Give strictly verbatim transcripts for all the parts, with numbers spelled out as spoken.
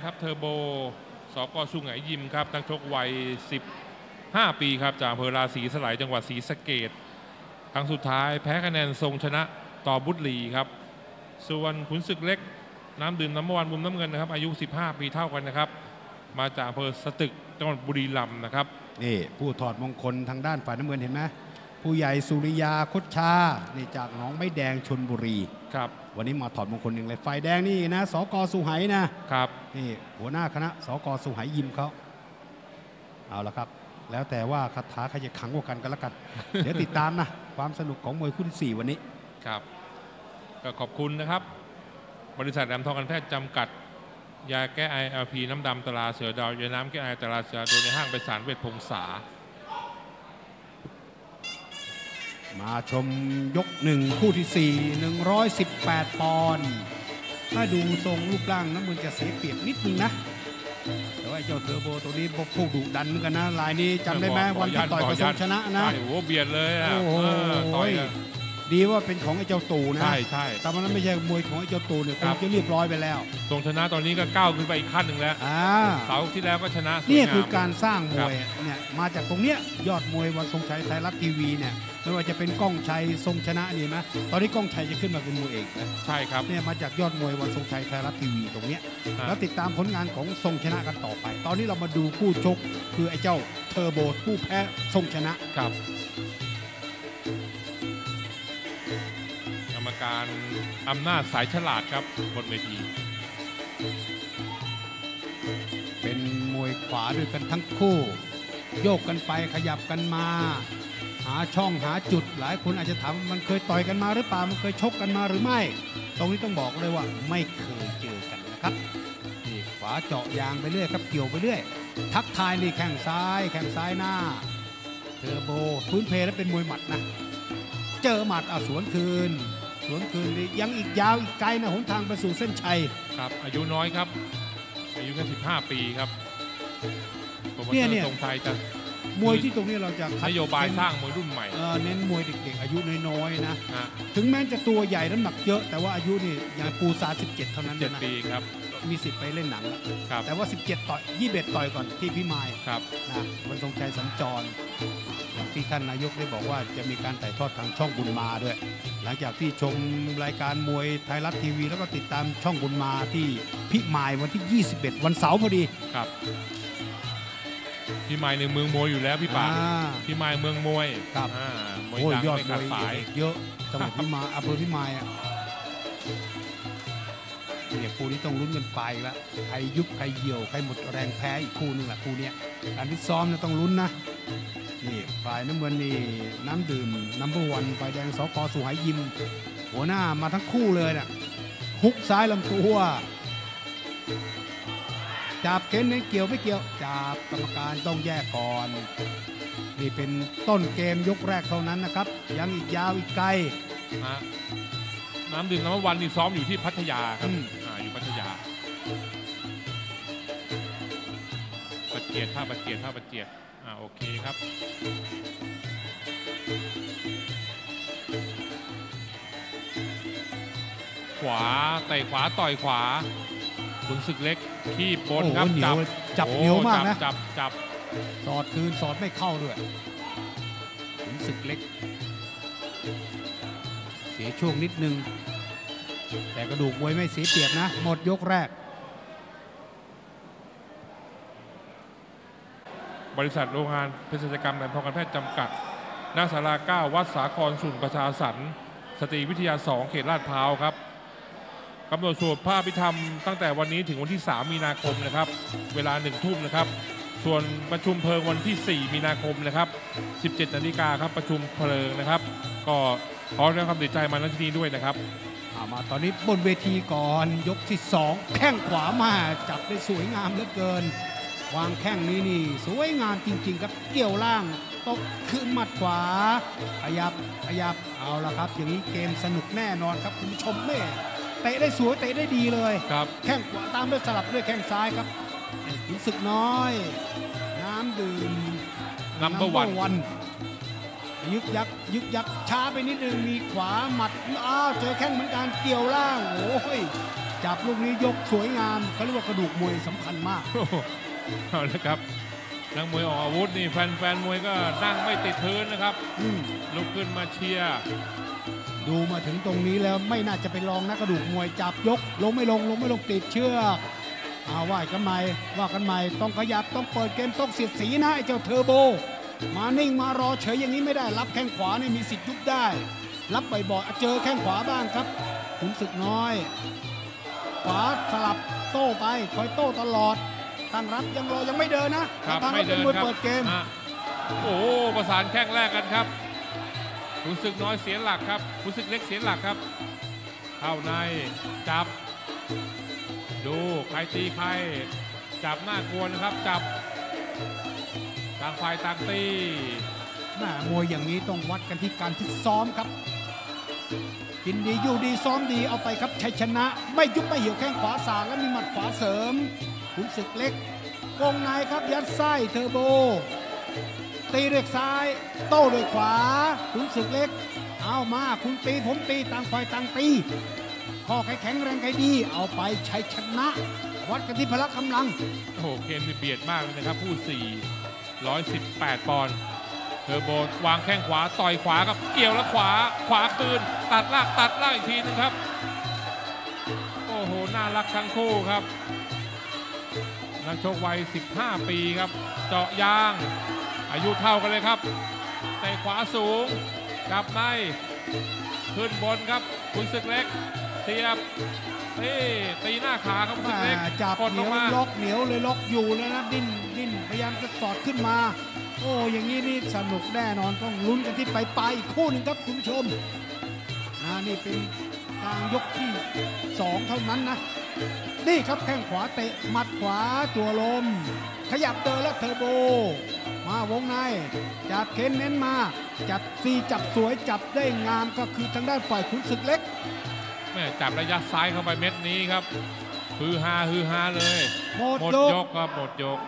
ครับเทอร์โบสก.สุไหงยิมครับนักชกวัยสิบห้าปีครับจากอำเภอราศีสลายจังหวัดศรีสะเกษครั้งสุดท้ายแพ้คะแนนทรงชนะต่อบุตรีครับส่วนขุนศึกเล็กน้ำดื่มน้ำมันมุมน้ำเงินนะครับอายุสิบห้าปีเท่ากันนะครับมาจากอำเภอสตึกจังหวัดบุรีรัมย์นะครับนี่ผู้ถอดมงคลทางด้านฝ่ายน้ำเงินเห็นไหมผู้ใหญ่สุริยาคดชานี่จากหนองไม้แดงชลบุรีครับวันนี้มาถอดมงคลหนึ่งเลยฝ่ายแดงนี่นะสก.สุไหงนะครับนี่หัวหน้าคณะสก.สุไหงยิมเขาเอาละครับแล้วแต่ว่าคาถาใครจะขังกว่ากันกันแล้วกัน เดี๋ยวติดตามนะความสนุกของมวยคู่ที่สี่วันนี้ครับก็ขอบคุณนะครับบริษัทแหลมทองการแพทย์จำกัดยาแก้ไอ แอล พี น้ำดำตราเสือดาวยาน้ำแก้ไอตราเสือโดยในห้างไปสารเวชพงษามาชมยกหนึ่งคู่ที่สี่ หนึ่งร้อยสิบแปดปอนด์ถ้าดูทรงรูปร่างน้ำมันจะเสียเปรียบนิดนึงนะแต่ว่าเจ้าเทอร์โบตัวนี้พวกผู้ดุดันเหมือนกันนะลายนี้จำได้ไหมวันที่ต่อยกับทรงชนะนะโอ้โหเบียดเลยอ่ะโอ้โหต่อยดีว่าเป็นของไอ้เจ้าตู่นะใช่ใช่แต่มันไม่ใช่มวยของไอ้เจ้าตู่เนี่ยคงจะเรียบร้อยไปแล้วทรงชนะตอนนี้ก็ก้าวขึ้นไปอีกขั้นหนึ่งแล้วเสาที่แล้วก็ชนะนี่คือการสร้างมวยเนี่ยมาจากตรงเนี้ยยอดมวยวันทรงชัยไทยรัฐทีวีเนี่ยไม่ว่าจะเป็นก้องชัยทรงชนะนี่ไหมตอนนี้ก้องชัยจะขึ้นมาเป็นมวยเอกนะใช่ครับเนี่ยมาจากยอดมวยวันทรงชัยไทยรัฐทีวีตรงเนี้ยแล้วติดตามผลงานของทรงชนะกันต่อไปตอนนี้เรามาดูคู่ชกคือไอ้เจ้าเทอร์โบผู้แพ้ทรงชนะครับกรรมการอำนาจสายฉลาดครับบนเวทีเป็นมวยขวาด้วยกันทั้งคู่โยกกันไปขยับกันมาหาช่องหาจุดหลายคนอาจจะถามมันเคยต่อยกันมาหรือเปล่ามันเคยชกกันมาหรือไม่ตรงนี้ต้องบอกเลยว่าไม่เคยเจอกันนะครับนี่ขวาเจาะยางไปเรื่อยครับเกี่ยวไปเรื่อยทักทายนี่แข้งซ้ายแข้งซ้ายหน้าเทอร์โบพื้นเพแล้วเป็นมวยหมัดนะเจอหมัดเอาสวนคืนสวนคืนยังอีกยาวอีกไกลนะหนทางไปสู่เส้นชัยครับอายุน้อยครับอายุแค่สิบห้าปีครับเนี่ยเนี่ยทรงชัยจะมวยที่ตรงนี้เราจะนโยบายสร้างมวยรุ่นใหม่เน้นมวยเด็กๆอายุน้อยๆนะถึงแม้จะตัวใหญ่น้ำหนักเยอะแต่ว่าอายุนี่อย่างปูซาสิบเจ็ดเท่านั้นนะเจ็ดปีครับมีสิทธิ์ไปเล่นหนังแล้วครับแต่ว่าสิบเจ็ดต่อยยี่สิบเอ็ดต่อยก่อนที่พี่มายครับนะวันทรงชัยสัญจรอย่างที่ท่านนายกได้บอกว่าจะมีการถ่ายทอดทางช่องบุญมาด้วยหลังจากที่ชมรายการมวยไทยรัฐทีวีแล้วก็ติดตามช่องบุญมาที่พี่มายวันที่ยี่สิบเอ็ดวันเสาร์พอดีครับพี่มายในเมืองมวยอยู่แล้วพี่ป่าพี่มายเมืองมวยครับมวยดังไม่ขาดสายเยอะจังหวัดพี่มายอำเภอพี่มายอ่ะเนี่ยคู่นี้ต้องลุ้นกันไปแล้วใครยุบใครเหี่ยวใครหมดแรงแพ้อีกคู่นึงแหละคู่เนี้ยการฟิตซ้อมเนี่ยต้องลุ้นนะนี่ฝ่ายน้ำเงินนี่น้ำดื่มน้ำบวันฝ่ายแดงสก.สุไหงยิมหัวหน้ามาทั้งคู่เลยน่ะฮุกซ้ายลำตัวจับเค้นเน้นเกี่ยวไม่เกี่ยวจับกรรมการต้องแยกก่อนนี่เป็นต้นเกมยกแรกเท่านั้นนะครับยังอีกยาวอีกไกลน้ำดื่มน้ำวันนี่ซ้อมอยู่ที่พัทยาครับอ่าอยู่พัทยาปัจเจียดท่าปัจเจียดท่าปัจเจียดอ่าโอเคครับขวาเตะขวาต่อยขวาขุนศึกเล็กขี้บนครับจับจับเหนียวมากนะจับจับสอดคืนสอดไม่เข้าด้วยขุนศึกเล็กเสียช่วงนิดนึงแต่กระดูกมวยไม่เสียเปรียบนะหมดยกแรกบริษัทโรงงานเภสัชกรรมแหลมทองการแพทย์จำกัดหน้าศาลาเก้าวัดสาครสุนประชาสรรค์สตรีวิทยาสองเขตลาดพร้าวครับกำหนดสวดพระอภิธรรมตั้งแต่วันนี้ถึงวันที่สามมีนาคมนะครับเวลาหนึ่งทุ่มนะครับส่วนประชุมเพลิงวันที่สี่มีนาคมนะครับสิบเจ็ดนาฬิกาครับประชุมเพลิงนะครับก็ขอแสดงความดีใจมาณที่นี้ด้วยนะครับมาตอนนี้บนเวทีก่อนยกที่สองแข้งขวามาจับได้สวยงามเหลือเกินวางแข้งนี้นี่สวยงามจริงๆครับเกี่ยวล่างตกขึ้นหมัดขวาขยับขยับเอาละครับอย่างนี้เกมสนุกแน่นอนครับคุณผู้ชมแม่เตะได้สวยเตะได้ดีเลยครับแข้งขวาตามด้วยสลับด้วยแข้งซ้ายครับรู้สึกน้อยน้ำดื่มนัมเบอร์วันยึกยักยึกยักช้าไปนิดนึงมีขวาหมัดอ้าวเจอแข้งเหมือนกันเกี่ยวล่างโอ้ยจับลูกนี้ยกสวยงามเขาเรียกว่ากระดูกมวยสำคัญมากโอ้โหเอาละครับนักมวยออกอาวุธนี่แฟนแฟนมวยก็นั่งไม่ติดพื้นนะครับอืมลุกขึ้นมาเชียร์ดูมาถึงตรงนี้แล้วไม่น่าจะไปลองนะกระดูกมวยจับยกลงไม่ลงลงไม่ลงติดเชือกเอาว่ากันใหม่ว่ากันใหม่ต้องขยับต้องเปิดเกมต้องเสียดสีนะไอ้เจ้าเทอร์โบมานิ่งมารอเฉยอย่างนี้ไม่ได้รับแข้งขวาเนี่ยมีสิทธิ์ยุบได้รับบ่อยๆเจอแข้งขวาบ้างครับขุนศึกน้อยขวาสลับโต้ไปคอยโต้ตลอดตั้งรับยังรอยังไม่เดินนะครับ ทางไม่เราเดิเป็นนมวยครับเปิดเกมอ่ะโอ้โหประสานแข้งแรกกันครับรู้สึกน้อยเสียหลักครับรู้สึกเล็กเสียหลักครับเข้าในจับดูใครตีใครจับหน้ากวนนะครับจับต่างฝ่ายต่างตีแม่มวยอย่างนี้ต้องวัดกันที่การที่ซ้อมครับกินดีอยู่ดีซ้อมดีเอาไปครับชัยชนะ ไม่ยุบไม่เหี่ยวแข้งขวาสาดและมีหมัดขวาเสริมขุนศึกเล็กวงในครับยัดไส้เทอร์โบตีด้วยซ้ายโต้ด้วยขวาขุนศึกเล็กเอามาคุณตีผมตีต่างฝ่ายต่างตีข้อใครแข็งแรงใครดีเอาไปชัยชนะวัดกันที่พละกำลังโอ้โหเกมนี่เบียดมากเลยนะครับผู้สี่ร้อยสิบแปดปอนด์เทอร์โบวางแข้งขวาต่อยขวากับเกี่ยวแล้วขวาขวาคืนตัดล่างตัดล่างอีกทีนึงครับโอ้โหน่ารักทั้งคู่ครับนักชกวัยสิบห้าปีครับเจาะยางอายุเท่ากันเลยครับเตะขวาสูงจับในขึ้นบนครับขุนศึกเล็กเสียบตีตีหน้าขาครับขุนศึกเล็กจับกดเหลนีงยวมาล็อกเหนียวเลยล็อกอยู่เลยนะดิ้นดิ้นพยายามจะสอดขึ้นมา โอ้อย่างนี้นี่สนุกแน่นอนต้องลุ้นกันที่ไปไปอีกคู่หนึ่งครับคุณผู้ชมนะนี่เป็นทางยกที่สองเท่านั้นนะนี่ครับแข้งขวาเตะหมัดขวาจั่วลม ขยับเดินแล้วเทอร์โบ มาวงในจับเค้นเน้นมาจับซีจับสวยจับได้งามก็คือทางด้านฝ่ายขุนศึกเล็กแม่จับระยะซ้ายเข้าไปเม็ดนี้ครับฮือฮาฮือฮาเลยหมดหมดยกยกครับหมดยก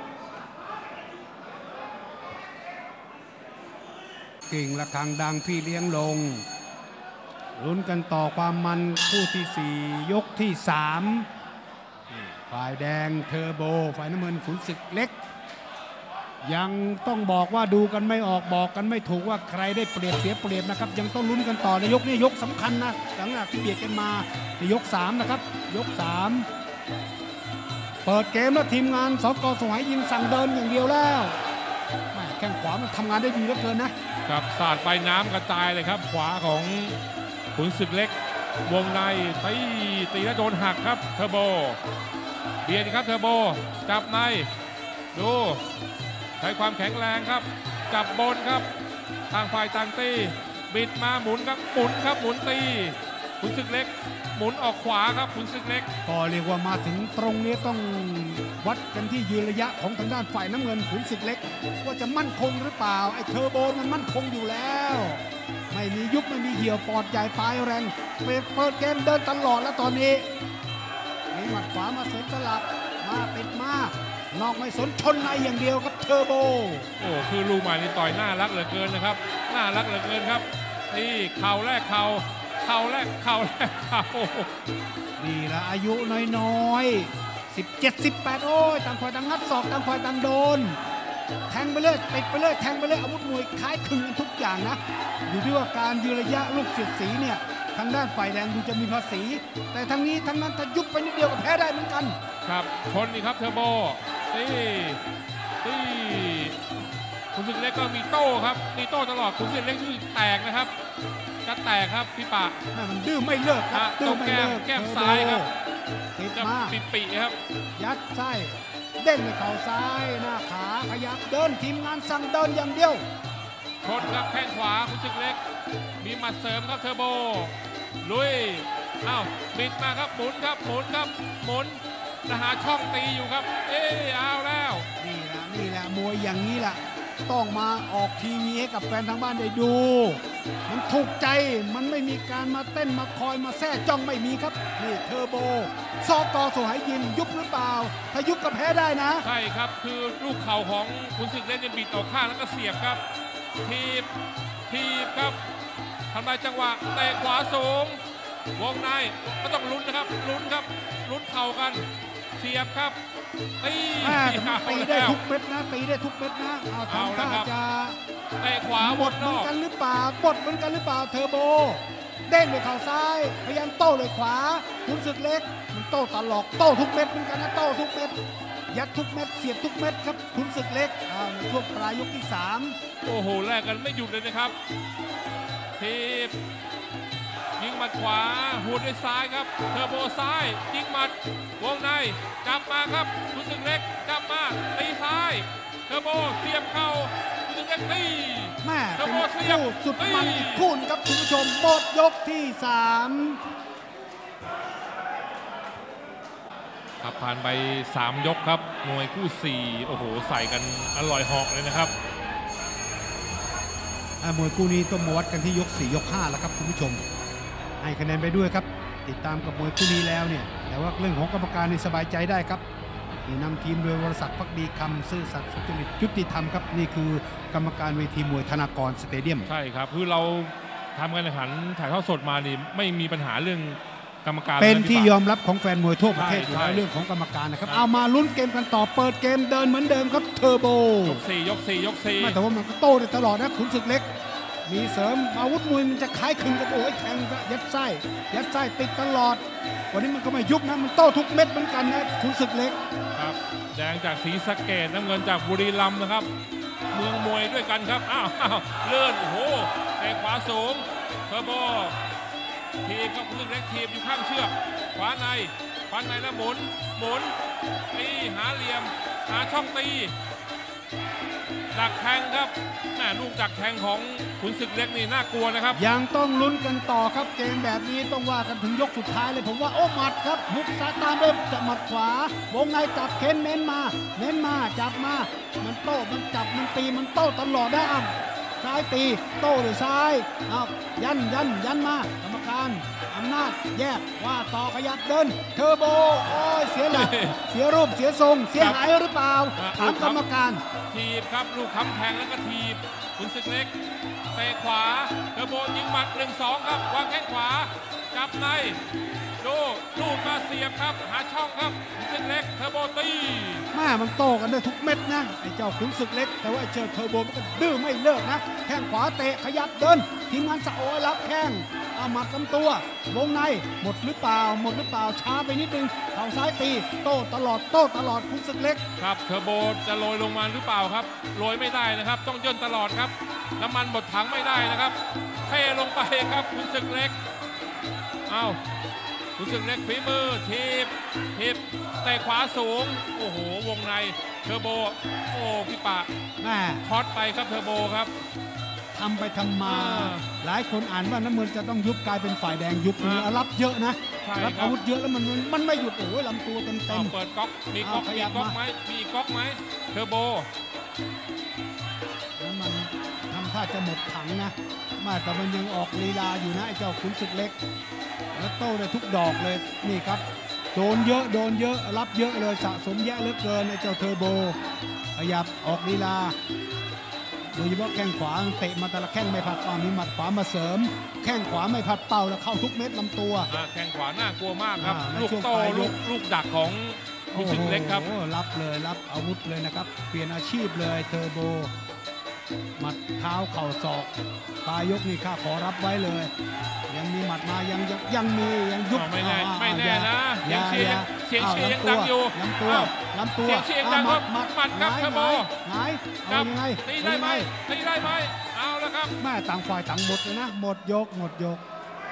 กิ่งระฆังดังพี่เลี้ยงลงลุ้นกันต่อความมันคู่ที่สี่ยกที่สามฝ่ายแดงเทอร์โบฝ่ายน้ำเงินขุนศึกเล็ก ยังต้องบอกว่าดูกันไม่ออกบอกกันไม่ถูกว่าใครได้เปรียบเสียเปรียบนะครับยังต้องลุ้นกันต่อในยกนี้ยกสำคัญนะหลังจากที่เบียดกันมาในยกสามนะครับยกสามเปิดเกมแล้วทีมงานสกสมัยยิงสั่งเดินอย่างเดียวแล้วแม่แข้งขวามันทำงานได้ดีเหลือเกินนะครับสาดไปน้ำกระจายเลยครับ ขวาของขุนศึกเล็ก วงในตีตีแล้วโดนหักครับเทอร์โบเบียดครับเทอร์โบจับในดูใช้ความแข็งแรงครับ จับบนครับทางฝ่ายต่างตีบิดมาหมุนครับหมุนครับหมุนตีขุนศึกเล็ก หมุนออกขวาครับขุนศึกเล็กก็เรียกว่ามาถึงตรงนี้ต้องวัดกันที่ยืนระยะของทางด้านฝ่ายน้ำเงินขุนศึกเล็ก ว่าจะมั่นคงหรือเปล่าไอ้เทอร์โบมันมั่นคงอยู่แล้ว ไม่มียุบไม่มีเหี่ยวปอดใหญ่ปลายแรงเปิดเกมเดินตลอดแล้วตอนนี้มีหมัดขวามาสวนสลับมาปิดมานอกไม่สนชนในอย่างเดียวครับเทอร์โบโอ้คือลูกใหม่นี่ต่อยน่ารักเหลือเกินนะครับน่ารักเหลือเกินครับนี่เข่าแรกเข่าเข่าแรกเข่าแรกเข่านี่ละอายุน้อยๆสิบเจ็ด สิบแปดโอ้ยต่างฝ่ายต่างงัดศอกต่างฝ่ายต่างโดนแทงไปเลยติดไปเลยแทงไปเลยอาวุธมวยคล้ายคลึงกันทุกอย่างนะอยู่ที่ว่าการยืนระยะลูกเสียดสีเนี่ยทางด้านฝ่ายแดงดูจะมีภาษีแต่ทางนี้ทางนั้นถ้ายุบไปนิดเดียวก็แพ้ได้เหมือนกันครับชนนี่ครับเทอร์โบตีตีขุนศึกเล็กก็มีโต้ครับมีโต้ตลอดขุนศึกเล็กนี่แตกนะครับจะแตกครับพี่ปะแม่มันดื้อไม่เลิกครับอ่ะดื้อไม่เลิกแก้มซ้ายครับติดจะมาปิดปีครับยัดไส้เด้งด้วยเข่าซ้ายหน้าขาขยับเดินทีมงานสั่งเดินอย่างเดียวชนครับแข้งขวาขุนศึกเล็กมีหมัดเสริมครับเทอร์โบลุยอ้าวบิดมาครับหมุนครับหมุนครับหมุนจะหาช่องตีอยู่ครับเอ๊เอาแล้วนี่แหละนี่แหละมวยอย่างนี้แหละต้องมาออกทีวีให้กับแฟนทางบ้านได้ดู มันถูกใจมันไม่มีการมาเต้นมาคอยมาแซ่จ้องไม่มีครับนี่เทอร์โบซอกอสหายยิมยุบหรือเปล่าถ้ายุบก็แพ้ได้นะใช่ครับคือลูกเข่าของขุนศึกเล็กเนี่ยบิดออกข้างแล้วก็เสียบครับทีบทีบครับทำลายจังหวะเตะขวาสูงวงในก็ต้องลุ้นนะครับลุ้นครับลุ้นเข่ากันเสียบครับตีแม่แต่มันตีได้ทุกเม็ดนะตีได้ทุกเม็ดนะเอาทำท่าจะเตะขวาหมดเหมือนกันหรือเปล่าหมดเหมือนกันหรือเปล่าเทอร์โบเด้งด้วยเข่าซ้ายพยายามโต้ด้วยขวาขุนศึกเล็กมันโต้ตลอดโต้ทุกเม็ดเหมือนกันนะโต้ทุกเม็ดยัดทุกเม็ดเสียบทุกเม็ดครับขุนศึกเล็กในช่วงปลายยกที่สามโอ้โหแลกกันไม่หยุดเลยนะครับทีบยิงหมัดขวาหัวด้วยซ้ายครับเทอร์โบซ้ายยิงหมัดวงในจับมาครับขุนศึกเล็กจับมาตีซ้ายเทอร์โบเสียบเข่าขุนศึกเล็กตีแม่เป็นคู่สุดมันอีกคู่ครับคุณผู้ชมหมดยกที่สามครับผ่านไปสามยกครับมวยคู่สี่โอ้โหใส่กันอร่อยเหาะเลยนะครับมวยคู่นี้ต้องมาวัดกันที่ยกสี่ยกห้าแล้วครับคุณผู้ชมให้คะแนนไปด้วยครับติดตามกับมวยคู่นี้แล้วเนี่ยแต่ว่าเรื่องของกรรมการนี่สบายใจได้ครับนี่นำทีมโดยวรศักดิ์ภักดีคำซื่อสัตย์สุจริตยุติธรรมครับนี่คือกรรมการเวทีมวยธนากรสเตเดียมใช่ครับคือเราทำการแข่งขันถ่ายทอดสดมานี่ไม่มีปัญหาเรื่องกรรมการเป็นที่ยอมรับของแฟนมวยทั่วประเทศอยู่แล้วเรื่องของกรรมการนะครับเอามาลุ้นเกมกันต่อเปิดเกมเดินเหมือนเดิมครับเทอร์โบยกสี่ยกสี่ยกสี่ไม่แต่ว่ามันก็โต้ได้ตลอดนะขุนศึกเล็กมีเสริมอาวุธมวยมันจะคล้ายคลึงกันโอ้ยแทงยัดไส้ยัดไส้ติดตลอดวันนี้มันก็ไม่ยุบนะมันโต้ทุกเม็ดเหมือนกันนะขุนศึกเล็กครับแดงจากศรีสะเกษน้ำเงินจากบุรีรัมย์นะครับเมืองมวยด้วยกันครับอ้าวเลื่อนโอ้โหเตะขวาสูงเทอร์โบทีบกับขุนศึกเล็กทีบอยู่ข้างเชือกขวาในขวาในแล้วหมุนหมุนตีหาเหลี่ยมหาช่องตีดักแทงครับแม่ลูกดักแทงของขุนศึกเล็กนี่น่ากลัวนะครับยังต้องลุ้นกันต่อครับเกมแบบนี้ต้องว่ากันถึงยกสุดท้ายเลยผมว่าโอ้หมัดครับหุกซ้ายตามด้วยจะหมัดขวาวงในจับเค้นเน้นมาเน้นมาจับมามันโต้มันจับมันตีมันโต้ตลอดได้อ่ะซ้ายตีโต้ด้วยซ้ายเอายันยันยันมากรรมการอำนาจแยกว่าต่อขยับเดินเทอร์โบโอ้ยเสียหลักเสียรูปเสียทรงเสียหายหรือเปล่าถามกรรมการทีบครับลูกคำแทงแล้วก็ทีบขุนศึกเล็กเตะขวาเทอร์โบยิงหมัด หนึ่งสอง ครับวางแข้งขวาจับในดูลูกมาเสียบครับหาช่องครับขุนศึกเล็กเทอร์โบตีแม่มันโตกันได้ทุกเม็ดนะไอ้เจ้าขุนศึกเล็กแต่ว่าไอ้เจ้าเทอร์โบมันก็ดื้อไม่เลิกนะแข้งขวาเตะขยับเดินทีมงานสะโอยรับแข้งเอาหมัดลำตัววงในหมดหรือเปล่าหมดหรือเปล่าช้าไปนิดนึงเข่าซ้ายตีโต้ตลอดโต้ตลอดขุนศึกเล็กครับเทอร์โบจะโรยลงมาหรือเปล่าครับโรยไม่ได้นะครับต้องย่นตลอดครับน้ำมันหมดถังไม่ได้นะครับเทลงไปครับขุนศึกเล็กเอาขุนศึกเล็กฝีมือทีบทีบเตะขวาสูงโอ้โหวงในเทอร์โบโอ้พี่ปะแม่ช็อตไปครับเทอร์โบครับทำไปทำมาหลายคนอ่านว่าน้ำเงินจะต้องยุบกลายเป็นฝ่ายแดงยุบรับเยอะนะรับอาวุธเยอะแล้วมันมันไม่หยุดโอ้ยลำตัวเต็มเต็มเปิดก๊อกมีก๊อกมีก๊อกไหมมีก๊อกไหมเทอร์โบแล้วมันทำท่าจะหมดถังนะมาแต่มันยังออกลีลาอยู่นะไอ้เจ้าขุนศึกเล็กแล้วโต้ได้ทุกดอกเลยนี่ครับโดนเยอะโดนเยอะรับเยอะเลยสะสมแย่เหลือเกินไอ้เจ้าเทอร์โบขยับออกลีลาโดยเฉพาะแข้งขวาเตะมาแต่ละแข้งไม่ผัดเป้ามีหมัดขวามาเสริมแข้งขวาไม่ผัดเป้าแล้วเข้าทุกเม็ดลำตัวแข้งขวาน่ากลัวมากครับลูกโตลูกลูกดักของขุนศึกเล็กครับรับเลยรับอาวุธเลยนะครับเปลี่ยนอาชีพเลยเทอร์โบหมัดเท้าเข่าศอกปลายยกนี่ข้าขอรับไว้เลยยังมีหมัดมายังยังยังมียังยุบไม่แน่ไม่แน่นะเสียงเชียร์เสียงเชียร์ยังดังอยู่ลำตัวลำตัวเสียงเชียร์ดังครับหมัดหมัดครับเทอร์โบไงเอายังไงตีได้ไหมตีได้ไหมเอาแล้วครับแม่ต่างฝ่ายต่างหมดเลยนะหมดยกหมดยก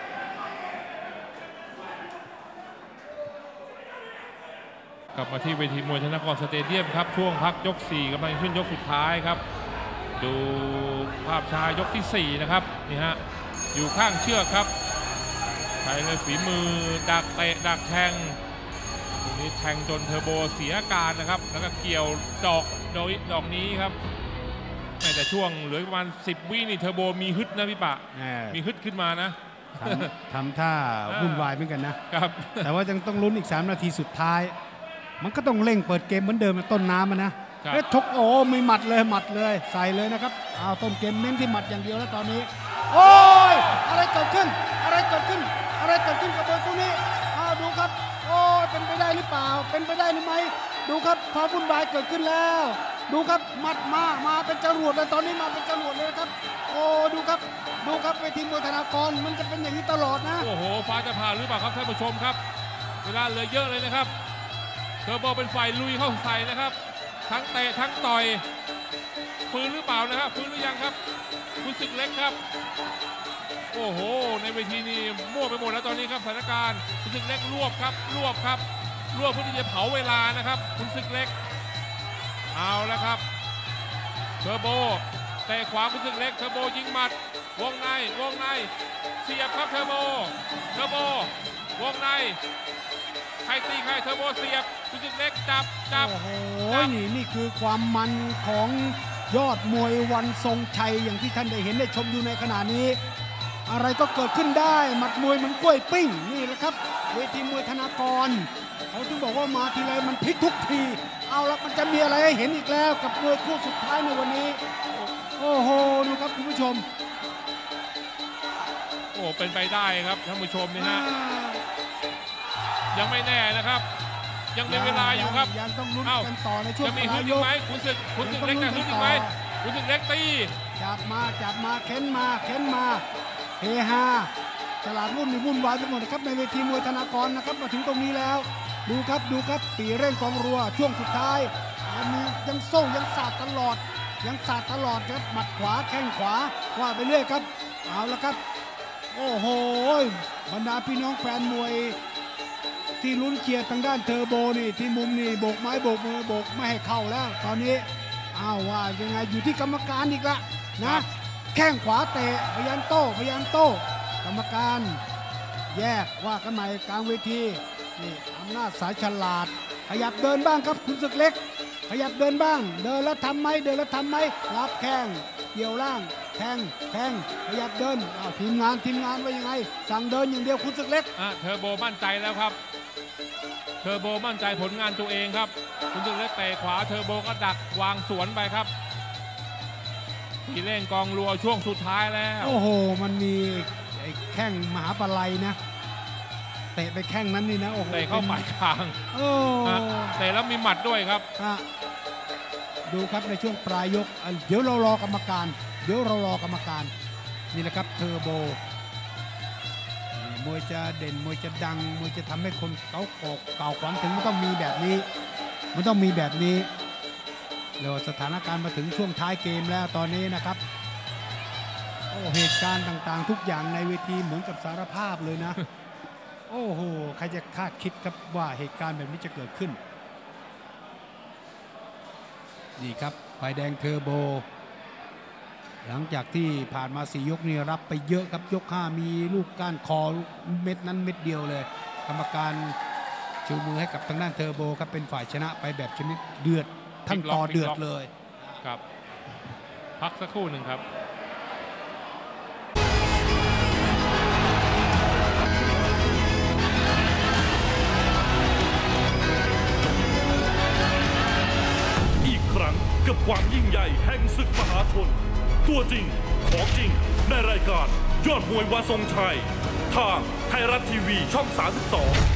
กลับมาที่เวทีมวยธนากรสเตเดียมครับช่วงพักยกสี่กำลังขึ้นยกสุดท้ายครับดูภาพช้ายกที่สี่นะครับนี่ฮะอยู่ข้างเชือกครับใช้เลยฝีมือดักเตะดักแทงตรงนี้แทงจนเทอร์โบเสียอาการนะครับแล้วก็เกี่ยวดอกโดยดอกนี้ครับแต่ช่วงเหลือประมาณสิบวินี่เทอร์โบมีฮึดนะพี่ปะมีฮึดขึ้นมานะทำท่าวุ่นวายเหมือนกันนะครับแต่ว่ายังต้องลุ้นอีกสามนาทีสุดท้ายมันก็ต้องเร่งเปิดเกมเหมือนเดิมต้นน้ำนะเอ๊ะชกโอ้มีหมัดเลยหมัดเลยใส่เลยนะครับเอาต้นเกมเน้นที่หมัดอย่างเดียวแล้วตอนนี้โอ้ยอะไรเกิดขึ้นอะไรเกิดขึ้นอะอะไรเกิดขึ้นกับมวยคู่นี้อ้าวดูครับโอ้เป็นไปได้หรือเปล่าเป็นไปได้หรือไม่ดูครับความวุ่นวายเกิดขึ้นแล้วดูครับหมัดมามาเป็นจรวดเลยตอนนี้มาเป็นจรวดเลยครับโอ้ดูครับดูครับเวทีมวยธนากรมันจะเป็นอย่างนี้ตลอดนะโอ้โหฟ้าจะผ่าหรือเปล่าครับท่านผู้ชมครับเวลาเหลือเยอะเลยนะครับเทอร์โบเป็นฝ่ายลุยเข้าใส่นะครับทั้งเตะทั้งต่อยฟื้นหรือเปล่านะครับฟื้นหรือยังครับคุณศึกเล็กครับโอ้โหในเวทีนี้มั่วไปหมดแล้วตอนนี้ครับสถานการณ์คุณศึกเล็กรวบครับรวบครับรวบเพื่อที่จะเผาเวลานะครับคุณศึกเล็กเอาแล้วครับเทอร์โบเตะขวาคุณศึกเล็กเทอร์โบยิงหมัดวงในวงในเสียบครับเทอร์โบเทอร์โบวงในใครตีใครเทอร์โบเสียบคุณศึกเล็กจับจับโอ้โหนี่นี่คือความมันของยอดมวยวันทรงชัยอย่างที่ท่านได้เห็นได้ชมอยู่ในขณะนี้ อะไรก็เกิดขึ้นได้หมัดมวยมันกล้วยปิ้งนี่แหละครับเวทีมวยธนากรเขาถึงบอกว่ามาทีไรมันพลิกทุกทีเอาละมันจะมีอะไรให้เห็นอีกแล้วกับมวยคู่สุดท้ายในวันนี้โอ้โหดูครับคุณผู้ชมโอ้เป็นไปได้ครับท่านผู้ชมนี่ฮะยังไม่แน่นะครับยังมีเวลาอยู่ครับยังต้องลุ้นกันต่อในช่วงจะมีฮึดอีกไหมคุณศึกคุณศึกเล็กจะฮึดอีกไหมคุณศึกเล็กตีจับมาจับมาเค้นมาเค้นมาเฮฮาตลาดรุ่นนี่วุ่นวายไปหมดนะครับในเวทีมวยธนากรนะครับมาถึงตรงนี้แล้วดูครับดูครับปีเร่งกองรัวช่วงสุดท้ายยังมียังโซ่ยังสาดตลอดยังสาดตลอดครับหมัดขวาแข้งขวาว่าไปเรื่อยครับเอาละครับโอ้โหบรรดาพี่น้องแฟนมวยที่ลุ้นเชียร์ทางด้านเทอร์โบนี่ที่มุมนี่โบกไม้โบกมือโบกไม่ให้เข้าแล้วตอนนี้อ้าวว่ายังไงอยู่ที่กรรมการอีกละนะแข้งขวาเตะพยายามโต้พยายามโต้กรรมการแยกว่ากันใหม่กลางเวทีนี่อำนาจสายฉลาดขยับเดินบ้างครับคุณศึกเล็กขยับเดินบ้างเดินแล้วทำไหมเดินแล้วทำไหมรับแข้งเกี่ยวล่างแทงแทงขยับเดินอ้าวทีมงานทีมงานว่ายังไงสั่งเดินอย่างเดียวคุณศึกเล็กอ่ะเทอร์โบมั่นใจแล้วครับเทอร์โบมั่นใจผลงานตัวเองครับคุณศึกเล็กเตะขวาเทอร์โบก็ดักวางสวนไปครับที่เล่นกองรัวช่วงสุดท้ายแล้วโอ้โหมันมีไอ้แข้งมหาปลัยนะเตะไปแข้งนั้นนี่นะโอ้โหเตะเข้าหมายคางโอ้เตะแล้วมีหมัดด้วยครับดูครับในช่วงปลายยกเดี๋ยวเรารอกรรมการเดี๋ยวเรารอกรรมการนี่แหละครับเทอร์โบมวยจะเด่นมวยจะดังมวยจะทำให้คนเขาเก่าขวัญถึงมันต้องมีแบบนี้มันต้องมีแบบนี้แล้วสถานการณ์มาถึงช่วงท้ายเกมแล้วตอนนี้นะครับโอ้เหตุการณ์ต่างๆทุกอย่างในเวทีเหมือนกับสารภาพเลยนะ โอ้โหใครจะคาดคิดครับว่าเหตุการณ์แบบนี้จะเกิดขึ้นนี่ครับไฟแดงเทอร์โบหลังจากที่ผ่านมาสี่ยกนี่รับไปเยอะครับยกห้ามีลูกก้านคอเม็ดนั้นเม็ดเดียวเลยกรรมการชูมือให้กับทางด้านเทอร์โบครับเป็นฝ่ายชนะไปแบบชนิดเดือดทั้งต่อเดือดเลยครับพักสักครู่หนึ่งครับอีกครั้งกับความยิ่งใหญ่แห่งศึกมหาชนตัวจริงของจริงในรายการยอดมวยวันทรงชัยทางไทยรัฐทีวีช่องสามสิบสอง